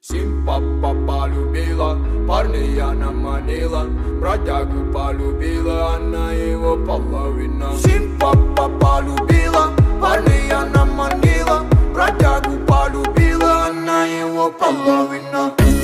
Симпапа полюбила, парня она манила, бродягу полюбила, она его половина. Симпапа полюбила, парня она манила, бродягу полюбила, она его половина.